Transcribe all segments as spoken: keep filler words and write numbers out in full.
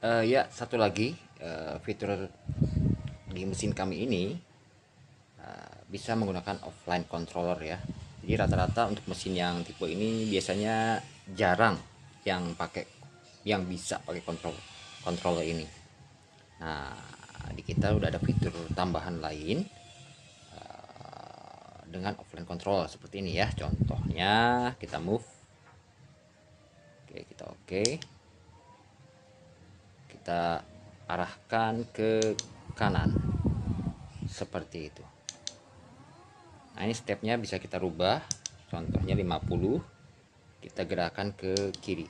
Eh, ya, satu lagi eh, fitur di mesin kami ini eh, bisa menggunakan offline controller ya. Jadi rata-rata untuk mesin yang tipe ini biasanya jarang yang pakai yang bisa pakai kontrol controller ini. Nah, di kita udah ada fitur tambahan lain eh, dengan offline control seperti ini ya. Contohnya kita move, oke kita oke, kita arahkan ke kanan seperti itu. Nah, ini stepnya bisa kita rubah. Contohnya lima puluh, kita gerakan ke kiri.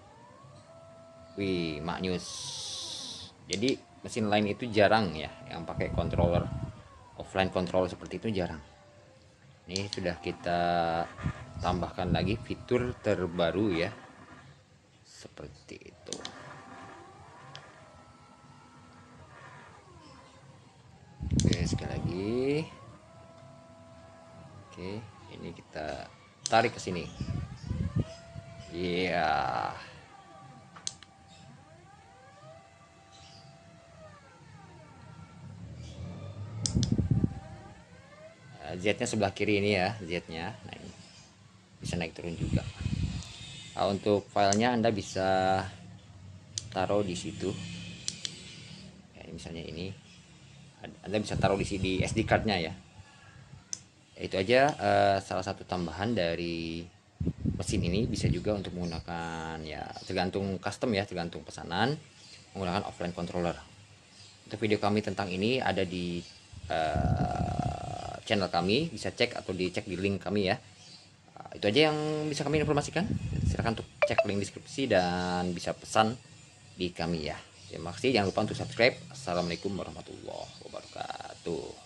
Wih, maknyus. Jadi mesin lain itu jarang ya yang pakai controller offline control seperti itu, jarang. Ini sudah kita tambahkan lagi fitur terbaru ya, seperti itu. Oke, sekali lagi. Oke, ini kita tarik ke sini. Iya. Z-nya sebelah kiri ini ya, Z-nya. Nah, ini bisa naik turun juga. Nah, untuk filenya Anda bisa taruh di situ. Ya, misalnya ini Anda bisa taruh di sini di S D cardnya ya. Itu aja uh, salah satu tambahan dari mesin ini. Bisa juga untuk menggunakan, ya tergantung custom ya, tergantung pesanan, menggunakan offline controller. Untuk video kami tentang ini ada di uh, channel kami, bisa cek atau dicek di link kami ya. Uh, itu aja yang bisa kami informasikan. Silahkan untuk cek link deskripsi dan bisa pesan di kami ya. Terima kasih, jangan lupa untuk subscribe. Assalamualaikum warahmatullahi wabarakatuh.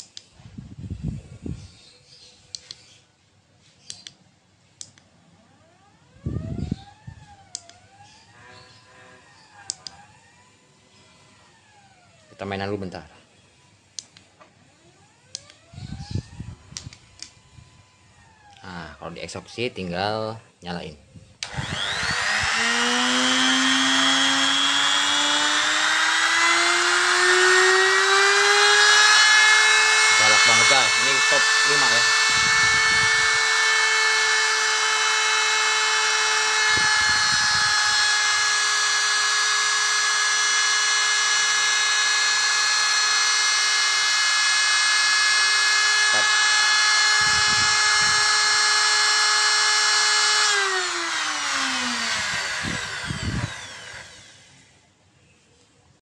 Kita mainan dulu bentar. Nah, kalau dieksekusi tinggal nyalain.